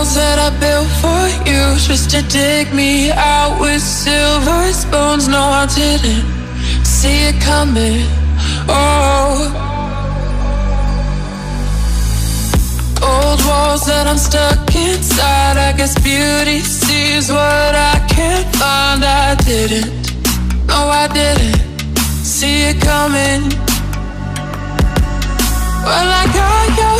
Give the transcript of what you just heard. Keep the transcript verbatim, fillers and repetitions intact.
walls that I built for you, just to dig me out with silver spoons. No, I didn't see it coming. Oh, old walls that I'm stuck inside. I guess beauty sees what I can't find. I didn't, no I didn't see it coming. Well, I got your